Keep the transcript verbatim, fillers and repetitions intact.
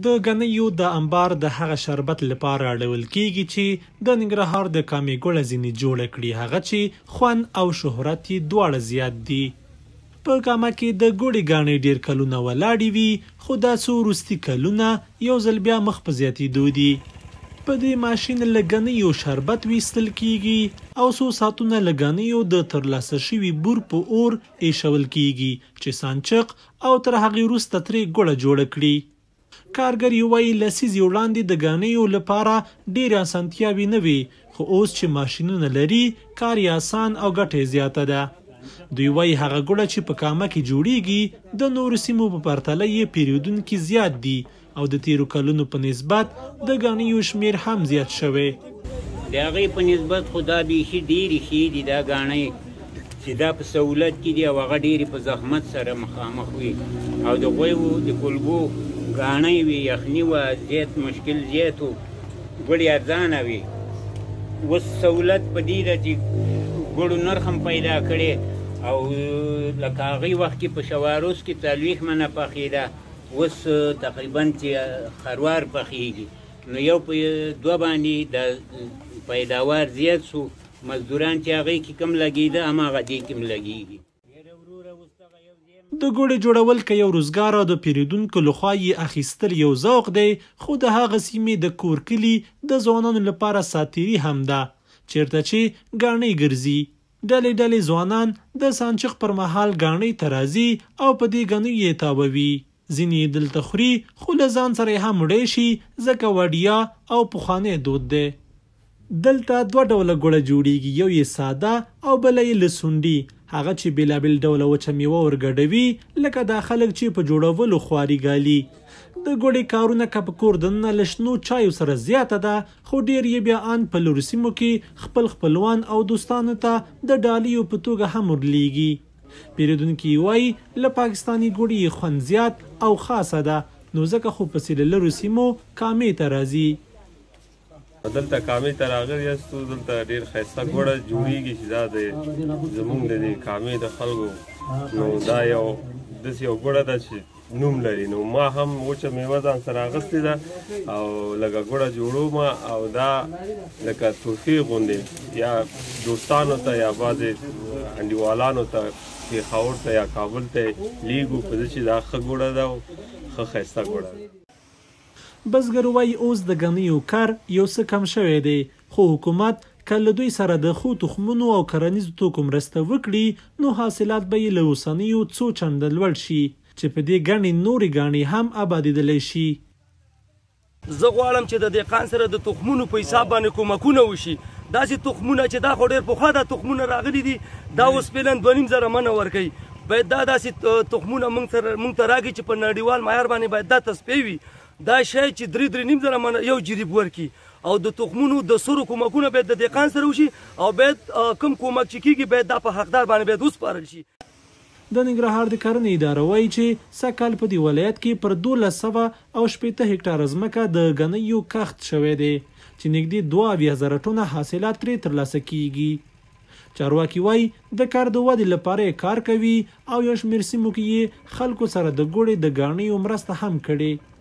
د ګاڼیو د انبار د هغه شربت لپاره اړول کیږي چې د ننګرهار د کامې ګوړه ځینې جوړه کړي، هغه چې خوند او شهرت یې دواړه زیات دي. په کامه کې د ګوړې ګاڼۍ ډېر کلونه ولاړې وي، خو دا څو وروستي کلونه یو ځل بیا مخ په زیاتېدو دي. په دې ماشین له ګاڼیو شربت ویستل کیږي او څو ساعتونه له ګاڼیو د ترلاسه شوي بور په اور ایښول کیږي چې سانچق او تر هغې وروسته ترې ګوړه جوړه کړي. کارګر وایي لسیزې وړاندې د ګاڼیو لپاره ډېرې اسانتیاوې نه وي، خو اوس چې ماشینونه لري کار یې اسان او ګټه یې زیاته ده. دوی وایي هغه ګوړه چې په کامه کې جوړیږي د نورو سیمو په پرتله یې پیرودونکي زیات دي او د تیرو کلونو په نسبت د ګاڼیو شمیر هم زیات شوی. د هغې په نسبت خو دا بیخي ډېرې ښې دي دا ګاڼۍ چې دا په سهولت کې دي او هغه ډېرې په زحمت سره مخامخ وي او د غویو د کلبو ګاڼۍ وي، یخني وه، زیات مشکل زیات و، ګوړې ارزانه وي. اوس سهولت په دې ده چې ګوړو نرخ هم پیدا کړی او لکه هغې وخت کې په شواروس کې څلوېښت منه پخېده، اوس تقریبا چې خروار پخېږي نو یو په دوه باندې د پیداوار زیات سو، مزدوران چې هغې کې کم لګېده هماغه دې کې هم لګېږي. د ګوړې جوړول که یو روزګار او د پیرودونکو لخوا یې اخیستل یو ذوق دی، خو د هغه سیمې د کور کلي د ځوانانو لپاره ساتیري هم ده چیرته چې ګاڼۍ ګرځي. ډلې ډلې ځوانان د سانچق پر مهال ګاڼۍ ته راځي او په دې ګاڼیو یې تاووي. ځینې یې دلته خوري خو له ځان سره یې هم وړی شي ځکه وړیا او پخوانی دود دی. دلته دوه ډوله ګوړه جوړیږي، یو یې ساده او بله یې له سونډي، هغه چې بېلابېل ډوله وچه میوه ورګډوي لکه دا خلک چې په جوړولو خواري ګالي. د ګوړې کارونه که په کور دننه له شنو چایو سره زیاته ده، خو ډېر یې بیا ان په لرو سیمو کې خپل خپلوان او دوستانو ته د ډالیو په توګه هم ورلیږي. پیرودونکي وایي له پاکستاني ګوړې خوند زیات او خاصه ده، نو ځکه خو پسې له لرو سیمو کامې ته راځي. دلته کامې ته راغلي یاستو، دلته ډېر ښایسته ګوړه جوړیږي چې دا د زموږ د دې کامې د خلکو نو دا یو داسې یو ګوړه ده چې نوم لري. نو ما هم وچه میوه ځان سره اخیستې ده او لږه ګوړه جوړوم او دا لکه تحفې غوندې یا دوستانو ته یا بعضې انډیوالانو ته پېښور ته یا کابل ته لیږو په دې چې دا ښه ګوړه ده او ښه ښایسته ګوړه ده. بزګر وایي اوس د ګاڼیو کار یو څه کم شوی دی، خو حکومت که له دوی سره د ښو تخمونو او کرنیزو توکو مرسته وکړي نو حاصلات به یې له اوسنیو څو چنده لوړ شي چې په دې ګڼې نورې ګاڼې هم آبادېدلی شي. زه غواړم چې د دهقان سره د تخمونو په حساب باندې کومکونه وشي. داسې تخمونه چې دا خو ډېر پخوا دا تخمونه راغلي دي، دا اوس فعلا دوه نیم زره منه ورکوي. باید دا داسې تخمونه موږ ته راکړي چې په نړیوال معیار باندې باید دا تصفیه وي. دا شی چې درې درې نیم زره منه یو جریب ورکړي او د تخمونو د سرو کومکونه باید د دهقان سره وشي او باید کوم کومک چې کېږي باید دا په حقدار باندې باید وسپارل شي. د ننګرهار د کرنې اداره وایي چې سږکال په دې ولایت کې پر دولس سوه او شپېته هکټاره ځمکه د ګاڼیو کښت شوی دی چې نږدې دوه اویا زره ټنه حاصلات ترې ترلاسه کیږي. چارواکي وایي د کار د ودې لپاره یې کار کوي او یو شمېر سیمو کې یې خلکو سره د ګوړې د ګاڼیو مرسته هم کړې.